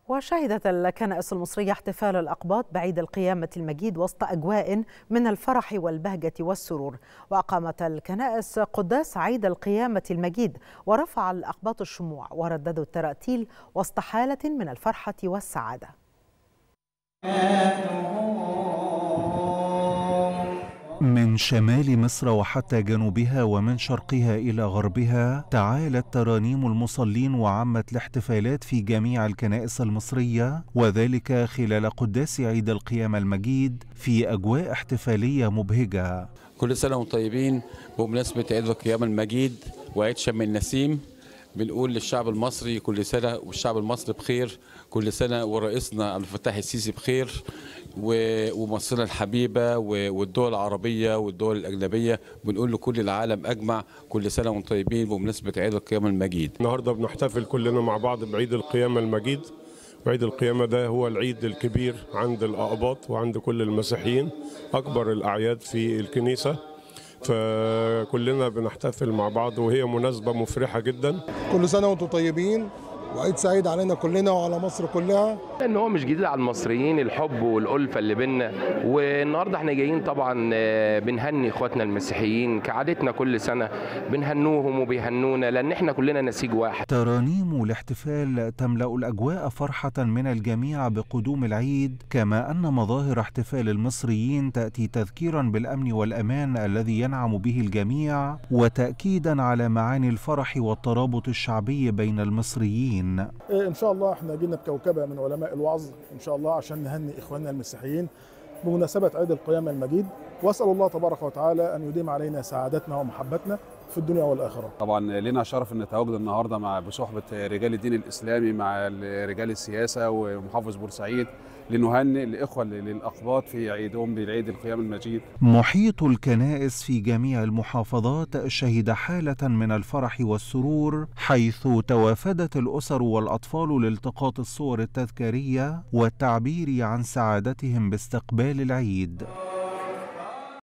وشهدت الكنائس المصرية احتفال الأقباط بعيد القيامة المجيد وسط أجواء من الفرح والبهجة والسرور. وأقامت الكنائس قداس عيد القيامة المجيد، ورفع الأقباط الشموع ورددوا التراتيل وسط حالة من الفرحة والسعادة. من شمال مصر وحتى جنوبها ومن شرقها إلى غربها تعالت ترانيم المصلين وعمت الاحتفالات في جميع الكنائس المصرية، وذلك خلال قداس عيد القيامة المجيد في أجواء احتفالية مبهجة. كل سنة وانتم طيبين بمناسبة عيد القيامة المجيد وعيد شم النسيم. بنقول للشعب المصري كل سنة والشعب المصري بخير، كل سنة ورئيسنا عبد الفتاح السيسي بخير، ومصرنا الحبيبة والدول العربية والدول الأجنبية. بنقول لكل العالم أجمع كل سنة وانتم طيبين بمناسبة عيد القيامة المجيد. النهارده بنحتفل كلنا مع بعض بعيد القيامة المجيد، وعيد القيامة ده هو العيد الكبير عند الأقباط وعند كل المسيحيين، أكبر الأعياد في الكنيسة، فكلنا بنحتفل مع بعض وهي مناسبة مفرحة جدا. كل سنة وانتم طيبين وعيد سعيد علينا كلنا وعلى مصر كلها. لأن هو مش جديد على المصريين الحب والألفة اللي بينا، والنهارده احنا جايين طبعا بنهني اخواتنا المسيحيين كعادتنا كل سنة، بنهنوهم وبيهنونا لأن احنا كلنا نسيج واحد. ترانيم الاحتفال تملأ الأجواء فرحة من الجميع بقدوم العيد، كما أن مظاهر احتفال المصريين تأتي تذكيرا بالأمن والأمان الذي ينعم به الجميع، وتأكيدا على معاني الفرح والترابط الشعبي بين المصريين. إن شاء الله احنا جينا بكوكبة من علماء الوعظ إن شاء الله عشان نهني إخواننا المسيحيين بمناسبة عيد القيامة المجيد، وأسأل الله تبارك وتعالى أن يديم علينا سعادتنا ومحبتنا في الدنيا والآخرة. طبعا لنا شرف ان نتواجد النهارده بصحبة رجال الدين الإسلامي مع رجال السياسة ومحافظ بورسعيد لنهنئ الإخوة للأقباط في عيدهم بالعيد القيامة المجيد. محيط الكنائس في جميع المحافظات شهد حالة من الفرح والسرور، حيث توافدت الأسر والأطفال لالتقاط الصور التذكارية والتعبير عن سعادتهم باستقبال العيد.